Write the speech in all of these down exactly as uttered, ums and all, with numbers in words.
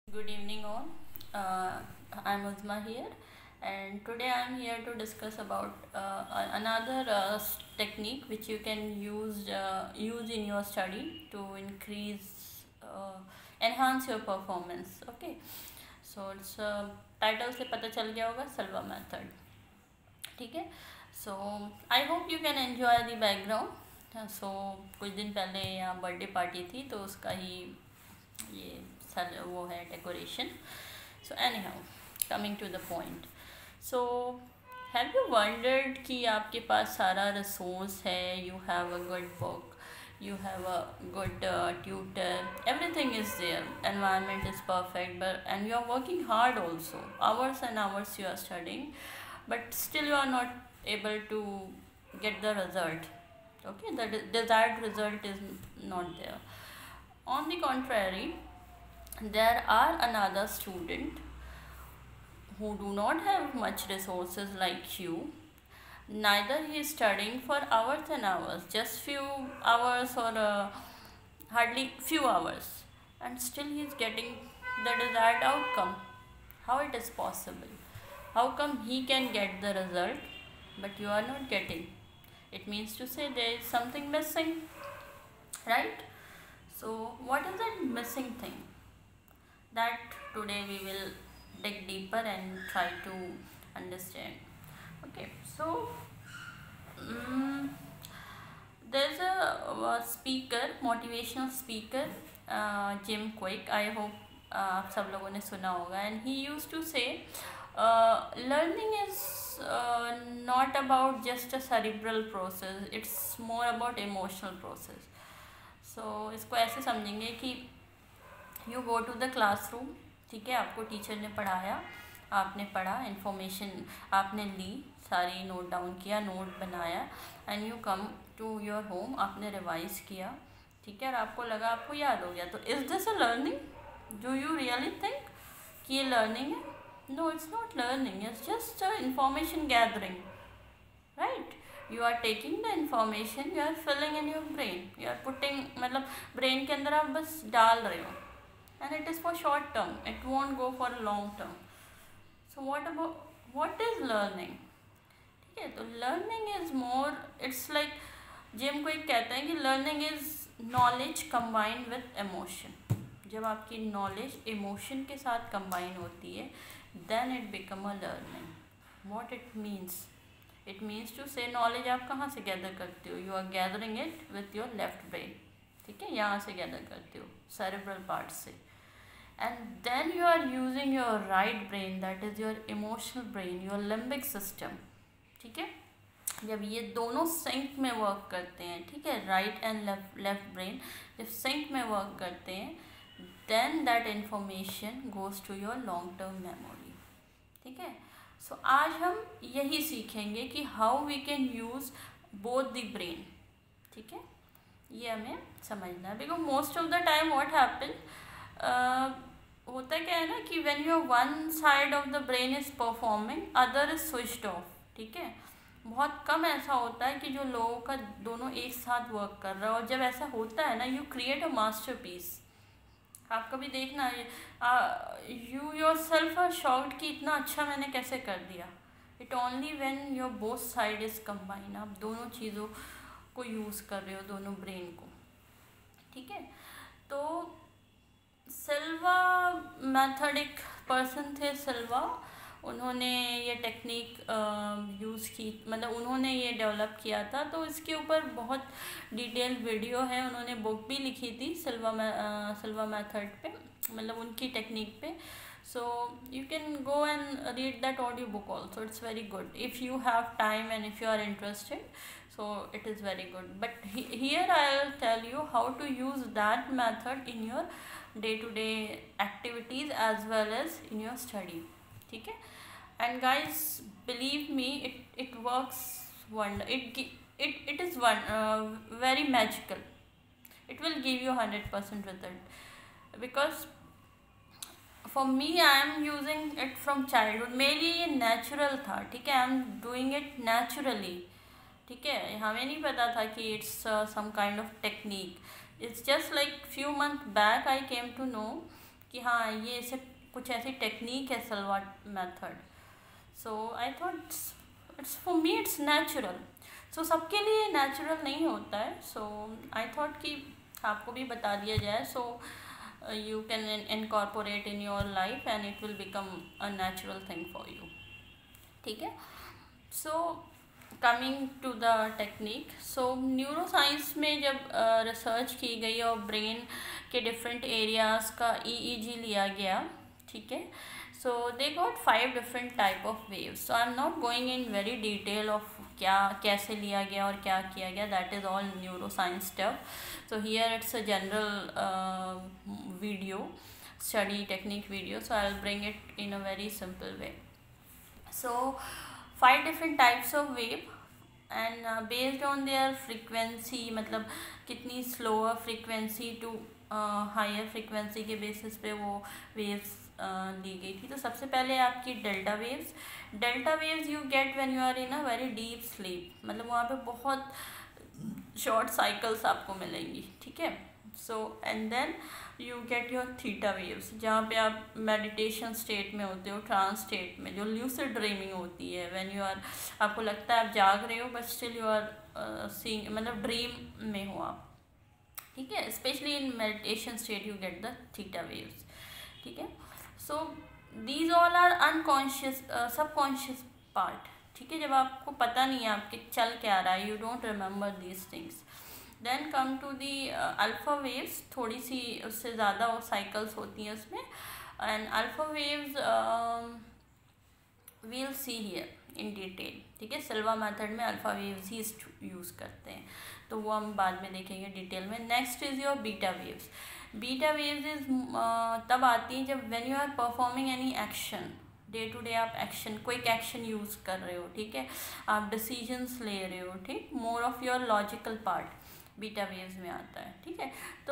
Good evening all. Uh, I'm Uzma here, and today I'm here to discuss about uh, a- another uh, s- technique which you can use uh, use in your study to increase uh, enhance your performance. Okay, so it's uh, title से पता चल गया होगा सल्वा method. ठीक है. So I hope you can enjoy the background. So कुछ दिन पहले यहाँ बर्थडे पार्टी थी तो उसका ही ये सर वो है decoration. So anyhow coming to the point. So have you wondered कि आपके पास सारा रिसोर्स है, you have a good book, you have a good uh, tutor, everything is there, environment is perfect, but and you are working hard also, hours and hours you are studying, but still you are not able to get the result. Okay, the de- desired result is not there. On the contrary, there are another student who do not have much resources like you. Neither he is studying for hours and hours, just few hours or uh, hardly few hours, and still he is getting the desired outcome. How it is possible? How come he can get the result but you are not getting? It means to say there is something missing, right? So what is that missing thing? That today we will dig deeper and try to understand. Okay, so um, there's a, a speaker, motivational speaker, uh, Jim Quick. I hope uh, आप सब लोगों ने सुना होगा. And he used to say, uh, learning is uh, not about just a cerebral process. It's more about emotional process. So इसको ऐसे समझेंगे कि you go to the classroom. ठीक है, आपको टीचर ने पढ़ाया, आपने पढ़ा, इन्फॉर्मेशन आपने ली, सारी नोट डाउन किया, नोट बनाया, and you come to your home, आपने रिवाइज किया. ठीक है, और आपको लगा आपको याद हो गया. तो is this a learning? Do you really think कि ये लर्निंग है? No, it's not learning, it's just information gathering, right? You are taking the information, you are filling in your brain, you are putting, मतलब brain के अंदर आप बस डाल रहे हो, and it is for short term, it won't go for long term. So what about what is learning? ठीक है, तो learning is more, it's like gym को एक कहते हैं कि learning is knowledge combined with emotion. जब आपकी knowledge emotion के साथ combine होती है, then it become a learning. What it means? It means to say knowledge आप कहाँ से gather करते हो? You are gathering it with your left brain. ठीक है, यहाँ से gather करते हो, cerebral part से. And then you are using your right brain, that is your emotional brain, your limbic system. ठीक है, जब ये दोनों सिंक में वर्क करते हैं, ठीक है, right and left left brain जब सिंक में वर्क करते हैं, then that information goes to your long term memory. ठीक है, सो so, आज हम यही सीखेंगे कि how we can use both the brain. ठीक है, ये हमें समझना है, because most of the time what happen, होता क्या है ना कि when your one side of the brain is performing, other is switched off. ठीक है, बहुत कम ऐसा होता है कि जो लोगों का दोनों एक साथ वर्क कर रहा है, और जब ऐसा होता है ना, यू क्रिएट अ मास्टरपीस. आप कभी देखना, you yourself are shocked कि इतना अच्छा मैंने कैसे कर दिया. It only when your both side is combine, आप दोनों चीज़ों को यूज़ कर रहे हो, दोनों ब्रेन को. ठीक है, तो सिल्वा मेथड, एक पर्सन थे सिल्वा, उन्होंने ये टेक्निक यूज़ की, मतलब उन्होंने ये डेवलप किया था. तो इसके ऊपर बहुत डिटेल वीडियो है, उन्होंने बुक भी लिखी थी सिल्वा सिल्वा मेथड पे, मतलब उनकी टेक्निक पे. So you can go and read that audio book also, it's very good if you have time and if you are interested. So it is very good, but he, here I will tell you how to use that method in your day to day activities as well as in your study. ठीक है, and guys believe me, it it works wonder, it gi- it it is one uh, very magical. It will give you one hundred percent result, because for me I am using it from childhood. मेरी ये natural था. ठीक है, I am doing it naturally. ठीक है, हमें नहीं पता था कि it's some kind of technique. It's just like few month back I came to know कि हाँ ये ऐसे कुछ ऐसी टेक्निक है Silva method. So I thought it's for me it's natural. So सबके लिए नेचुरल नहीं होता है. सो आई थॉट कि आपको भी बता दिया जाए. So you can incorporate in your life and it will become a natural thing for you. ठीक है. So coming to the technique. So neuroscience में जब रिसर्च uh, की गई और ब्रेन के डिफरेंट एरियाज़ का ईईजी लिया गया. ठीक है. So they got five different type of waves. So I am not going in very detail of क्या कैसे लिया गया और क्या किया गया. That is all neuroscience stuff. So here it's a general video, study technique video. So I'll bring it in a very simple way. So five different types of wave and uh, based on their frequency, मतलब कितनी slower frequency to uh, higher frequency के basis पे वो waves uh, ली गई थी. तो सबसे पहले आपकी delta waves. Delta waves you get when you are in a very deep sleep. मतलब वहाँ पे बहुत शॉर्ट साइकिल्स आपको मिलेंगी. ठीक है. So and then you get your theta waves, जहाँ पे आप मेडिटेशन स्टेट में होते हो, ट्रांस स्टेट में, जो ल्यूसिड ड्रीमिंग होती है. व्हेन यू आर, आपको लगता है आप जाग रहे हो but still you are seeing, मतलब ड्रीम में हो आप. ठीक है. Specially in meditation state you get the theta waves. ठीक है. So these all are unconscious, subconscious part. ठीक है. जब आपको पता नहीं है आपके चल क्या रहा है, you don't remember these things. Then come to the alpha waves. थोड़ी सी उससे ज़्यादा वो साइकिल्स होती हैं उसमें. And alpha waves will see here in detail. ठीक है. सिल्वा मेथड में अल्फ़ा वेव्स ही यूज़ करते हैं, तो वो हम बाद में देखेंगे डिटेल में. Next is your beta waves. Beta waves is तब आती हैं जब when you are performing any action, day to day आप एक्शन, क्विक एक्शन यूज़ कर रहे हो. ठीक है. आप डिसीजंस ले रहे हो. ठीक. More of your logical part beta waves में आता है. ठीक है. तो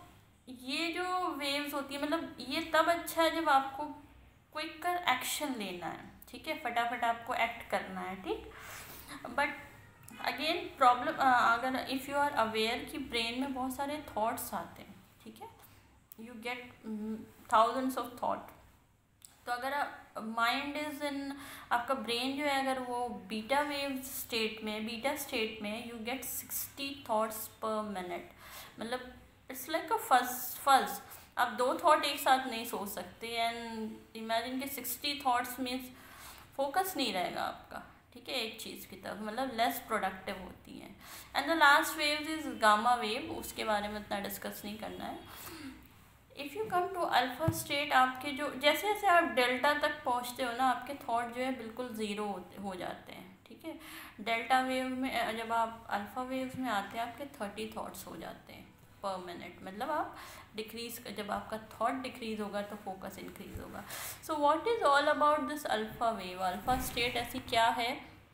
ये जो वेव्स होती है, मतलब ये तब अच्छा है जब आपको क्विक कर एक्शन लेना है. ठीक है. फटाफट आपको एक्ट करना है. ठीक. बट अगेन प्रॉब्लम, अगर इफ़ यू आर अवेयर कि ब्रेन में बहुत सारे थॉट्स आते हैं. ठीक है. You get thousands of thought. तो अगर माइंड इज़ इन, आपका ब्रेन जो है अगर वो बीटा वेव स्टेट में, बीटा स्टेट में, you get sixty thoughts per minute. मतलब it's like a fuzz fuzz आप दो थॉट एक साथ नहीं सोच सकते. एंड इमेजिन के सिक्सटी थॉट्स मीन्स फोकस नहीं रहेगा आपका. ठीक है. एक चीज़ की तरफ, मतलब लेस प्रोडक्टिव होती है. And the last wave is gamma wave. उसके बारे में इतना डिस्कस नहीं करना है. If you come to alpha state, आपके जो जैसे जैसे आप डेल्टा तक पहुंचते हो ना, आपके थॉट जो है बिल्कुल ज़ीरो हो जाते हैं. ठीक है. डेल्टा वेव में जब आप अल्फ़ा वेव्स में आते हैं, आपके थर्टी थॉट्स हो जाते हैं पर मिनट. मतलब आप डिक्रीज, जब आपका थॉट डिक्रीज होगा तो फोकस इंक्रीज होगा. So what is all about this alpha wave? Alpha state ऐसी क्या है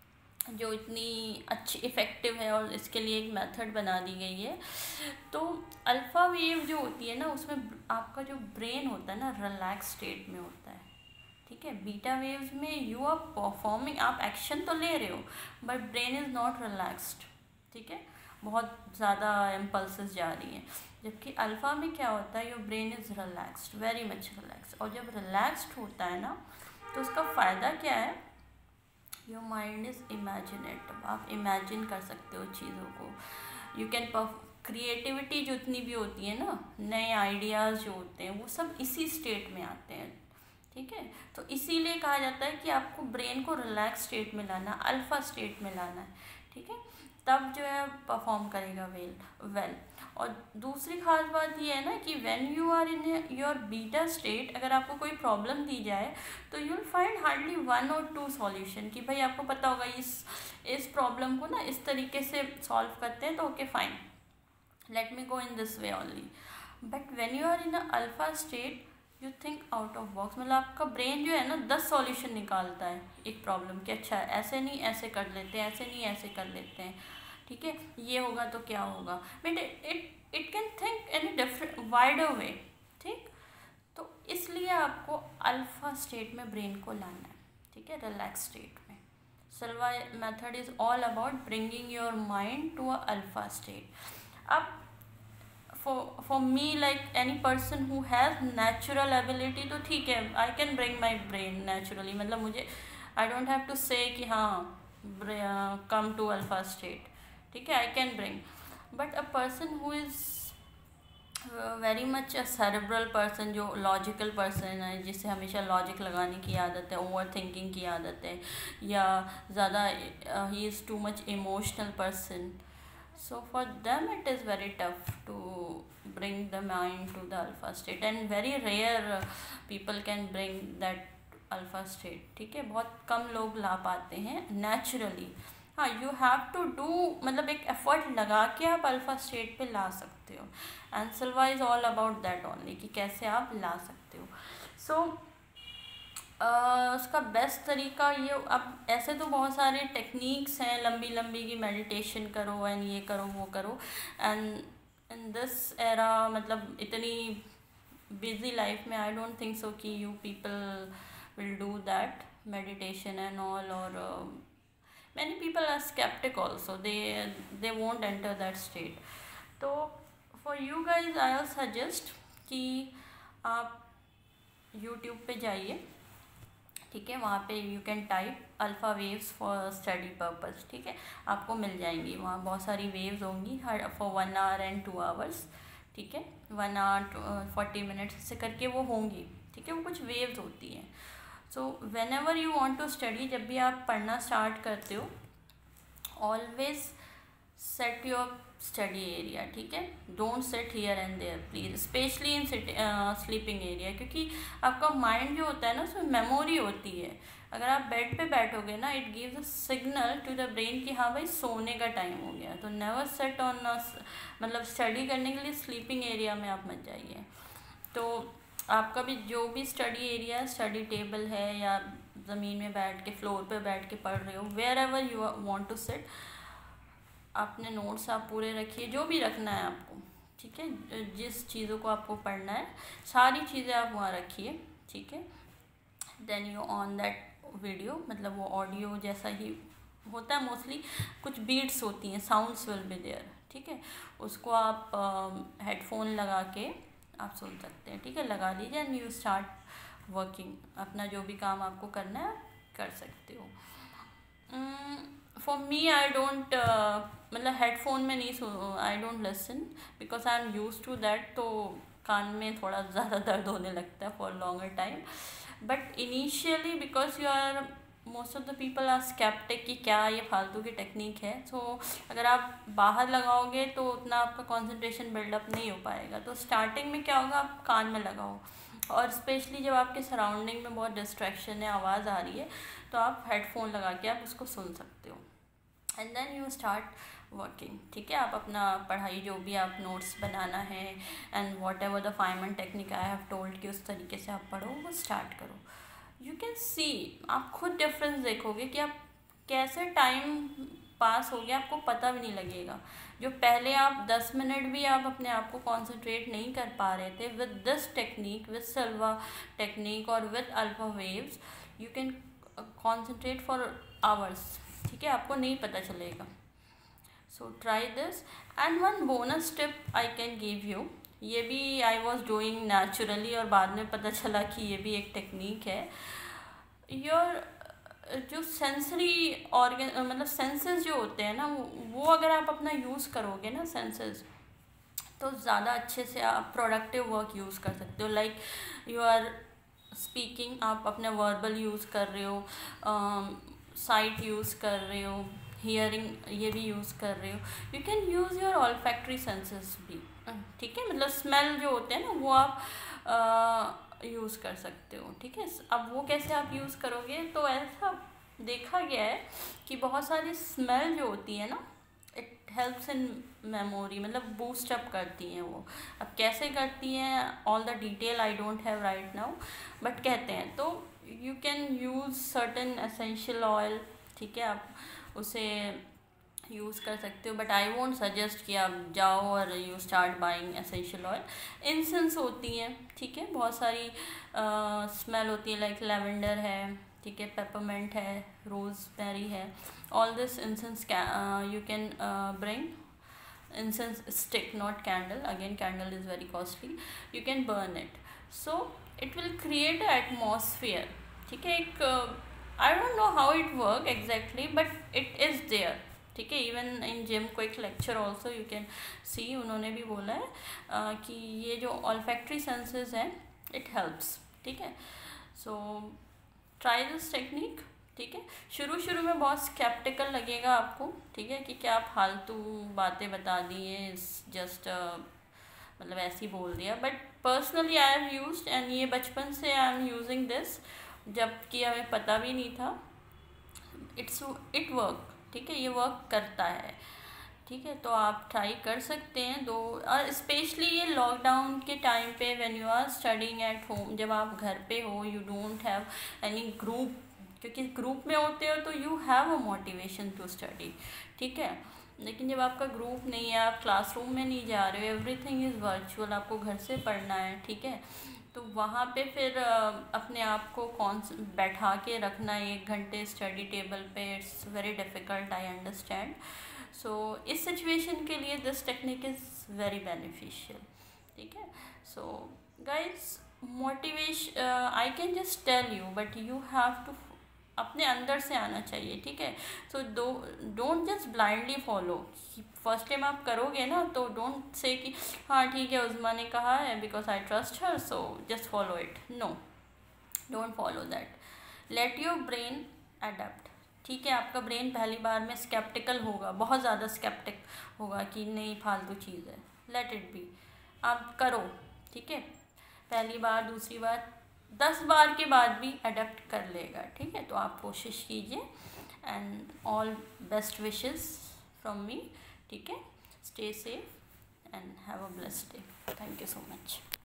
जो इतनी अच्छी इफ़ेक्टिव है और इसके लिए एक मेथड बना दी गई है. तो अल्फ़ा वेव जो होती है ना, उसमें आपका जो ब्रेन होता है ना, रिलैक्स स्टेट में होता है. ठीक है. बीटा वेव्स में यू आर परफॉर्मिंग, आप एक्शन तो ले रहे हो but brain is not relaxed. ठीक है. बहुत ज़्यादा इम्पल्सेस जा रही हैं. जबकि अल्फ़ा में क्या होता है, your brain is relaxed, very much relaxed. और जब रिलैक्स्ड होता है ना, तो उसका फ़ायदा क्या है, योर माइंड इज़ इमेजिनेटिव. आप इमेजिन कर सकते हो चीज़ों को. यू कैन क्रिएटिविटी जितनी भी होती है ना, नए आइडियाज़ जो होते हैं, वो सब इसी स्टेट में आते हैं. ठीक है. तो इसीलिए कहा जाता है कि आपको ब्रेन को रिलैक्स स्टेट में लाना, अल्फ़ा स्टेट में लाना है. ठीक है. तब जो है परफॉर्म करेगा वेल वेल और दूसरी खास बात ये है ना कि when you are in your beta state, अगर आपको कोई प्रॉब्लम दी जाए तो you will find hardly one और टू सॉल्यूशन. कि भाई आपको पता होगा इस इस प्रॉब्लम को ना इस तरीके से सॉल्व करते हैं, तो okay fine, let me go in this way only. But when you are in a alpha state, you think out of box. मतलब आपका ब्रेन जो है ना दस सॉल्यूशन निकालता है एक प्रॉब्लम के. अच्छा ऐसे नहीं ऐसे कर लेते हैं, ऐसे नहीं ऐसे कर लेते हैं. ठीक है. ये होगा तो क्या होगा, but it it can think in a different wider way. ठीक. तो इसलिए आपको अल्फ़ा स्टेट में ब्रेन को लाना है. ठीक है. रिलैक्स स्टेट में. Silva method is all about bringing your mind to a alpha state. अब for for me, like any person who has natural ability, तो ठीक है, I can bring my brain naturally. मतलब मुझे I don't have to say कि हाँ come to alpha state, ठीक है, I can bring. But a person who is very much a cerebral person, जो लॉजिकल पर्सन है, जिसे हमेशा लॉजिक लगाने की आदत है, ओवर थिंकिंग की आदत है, या ज़्यादा ही is too much emotional person, so for them it is very tough to bring the mind to the alpha state, and very rare uh, people can bring that alpha state, ठीक है, बहुत कम लोग ला पाते हैं नेचुरली. हाँ, you have to do, मतलब एक effort लगा के आप अल्फ़ा स्टेट पे ला सकते हो, and Silva is all about that only, कि कैसे आप ला सकते हो. सो so, Uh, उसका बेस्ट तरीका ये, अब ऐसे तो बहुत सारे टेक्निक्स हैं लंबी लंबी की, मेडिटेशन करो एंड ये करो वो करो, एंड इन दिस एरा, मतलब इतनी बिजी लाइफ में आई डोंट थिंक सो कि you people will do that meditation and all, और many people are skeptic also, they they won't enter that state. तो for you guys I will suggest कि आप YouTube पे जाइए, ठीक है, वहाँ पे you can type alpha waves for study purpose, ठीक है, आपको मिल जाएंगी. वहाँ बहुत सारी वेव्स होंगी हर for one hour and two hours, ठीक है, वन आवर फोर्टी मिनट्स से करके वो होंगी, ठीक है, वो कुछ वेव्स होती हैं. So whenever you want to study, जब भी आप पढ़ना स्टार्ट करते हो, always set your study area, ठीक है, don't set here and there please, specially in sleeping area, क्योंकि आपका माइंड जो होता है ना, उसमें मेमोरी होती है. अगर आप बेड पे बैठोगे ना, it gives a signal to the brain कि हाँ भाई सोने का टाइम हो गया. तो नेवर सेट ऑन, मतलब स्टडी करने के लिए स्लीपिंग एरिया में आप मत जाइए. तो आपका भी जो भी स्टडी एरिया, स्टडी टेबल है या ज़मीन में बैठ के, फ्लोर पे बैठ के पढ़ रहे हो, wherever you want to sit, अपने नोट्स आप पूरे रखिए, जो भी रखना है आपको, ठीक है, जिस चीज़ों को आपको पढ़ना है सारी चीज़ें आप वहाँ रखिए, ठीक है. Then you on that video, मतलब वो ऑडियो जैसा ही होता है, मोस्टली कुछ बीट्स होती हैं, साउंड्स विल बी देयर, ठीक है, उसको आप हेडफोन uh, लगा के आप सुन सकते हैं, ठीक है, लगा लीजिए, एंड यू स्टार्ट वर्किंग, अपना जो भी काम आपको करना है कर सकते हो. फॉर मी आई डोंट, मतलब हेडफोन में नहीं सुन, I don't listen because I am use to that, तो कान में थोड़ा ज़्यादा दर्द होने लगता है for longer time. But initially because you are, most of the people are skeptic कि क्या ये फालतू की टेक्निक है, सो so, अगर आप बाहर लगाओगे तो उतना आपका कंसंट्रेशन बिल्डअप नहीं हो पाएगा. तो स्टार्टिंग में क्या होगा, आप कान में लगाओ, और स्पेशली जब आपके सराउंडिंग में बहुत डिस्ट्रैक्शन है, आवाज़ आ रही है, तो आप हेडफोन लगा के आप उसको सुन सकते हो, and then you start working, ठीक है. आप अपना पढ़ाई, जो भी आप नोट्स बनाना है, and whatever the Feynman technique I have told कि उस तरीके से आप पढ़ो, वो स्टार्ट करो. यू कैन सी, आप खुद डिफरेंस देखोगे कि आप कैसे टाइम पास हो गया, आपको पता भी नहीं लगेगा. जो पहले आप दस मिनट भी आप अपने आप को कॉन्सेंट्रेट नहीं कर पा रहे थे, with this technique, with Silva technique और with alpha waves, you can concentrate for hours, ठीक है, आपको नहीं पता चलेगा. So try this. And one bonus tip I can give you, ये भी आई वॉज डूइंग नेचुरली, और बाद में पता चला कि ये भी एक टेक्निक है. योर जो सेंसरी ऑर्गन, मतलब सेंसेस जो होते हैं ना, वो अगर आप अपना यूज़ करोगे ना सेंसेस, तो ज़्यादा अच्छे से आप प्रोडक्टिव वर्क यूज़ कर सकते हो. लाइक यू आर स्पीकिंग, आप अपने वर्बल यूज़ कर रहे हो, साइट यूज़ कर रहे हो, हियरिंग ये भी यूज़ कर रहे हो. You can use your olfactory senses भी, ठीक है, मतलब स्मेल जो होते हैं ना, वो आप यूज़ कर सकते हो, ठीक है. अब वो कैसे आप यूज़ करोगे, तो ऐसा देखा गया है कि बहुत सारी स्मेल जो होती है ना, इट हेल्प्स इन मेमोरी, मतलब बूस्ट अप करती हैं वो. अब कैसे करती हैं, all the detail I don't have right now, but कहते हैं. तो you can use certain essential oil, ठीक है, आप उसे यूज़ कर सकते हो. बट आई वोंट सजेस्ट कि आप जाओ और you start buying essential oil. Incense होती हैं, ठीक है, बहुत सारी स्मेल होती है, लाइक लेवेंडर है, ठीक है, पेपरमेंट है, रोज़मेरी है, all this incense you can bring. incense stick, not candle. Again, candle is very costly. You can burn it, so it will create an atmosphere. ठीक है, एक I don't know how it work exactly but it is there. ठीक है, even in Jim Kwik lecture also you can see, उन्होंने भी बोला है uh, कि ये जो ऑल्फैक्टरी सेंसेस हैं इट हेल्प्स. ठीक है, सो ट्राई दिस टेक्निक. ठीक है, शुरू शुरू में बहुत स्केप्टिकल लगेगा आपको. ठीक है, कि क्या फालतू बातें बता दी है, जस्ट मतलब ऐसे ही बोल दिया. But personally I have used, and ये बचपन से आई एम यूजिंग दिस, जबकि हमें पता भी नहीं था. It's it work. ठीक है, ये वर्क करता है. ठीक है, तो आप ट्राई कर सकते हैं दो. और स्पेशली ये लॉकडाउन के टाइम पे when you are studying at home, जब आप घर पे हो, you don't have any group, क्योंकि ग्रुप में होते हो तो you have a motivation to study. ठीक है, लेकिन जब आपका ग्रुप नहीं है, आप क्लासरूम में नहीं जा रहे हो, एवरीथिंग इज़ वर्चुअल, आपको घर से पढ़ना है. ठीक है, तो वहाँ पे फिर अपने आप को कौन बैठा के रखना एक घंटे स्टडी टेबल पे, it's very difficult, I understand. So इस सिचुएशन के लिए this technique is very beneficial. ठीक है, so guys motivation I can just tell you, but you have to अपने अंदर से आना चाहिए. ठीक है, so do don't just blindly follow. First time आप करोगे ना, तो डोंट से कि हाँ ठीक है उज़्मा ने कहा है because I trust her, so just follow it. No, don't follow that. Let your brain adapt. ठीक है, आपका ब्रेन पहली बार में स्केप्टिकल होगा, बहुत ज़्यादा स्केप्टिक होगा कि नहीं फालतू चीज़ है. लेट इट बी, आप करो. ठीक है, पहली बार, दूसरी बार, दस बार के बाद भी अडेप्ट कर लेगा. ठीक है, तो आप कोशिश कीजिए. And all best wishes from me. ठीक है, stay safe and have a blessed day. Thank you so much.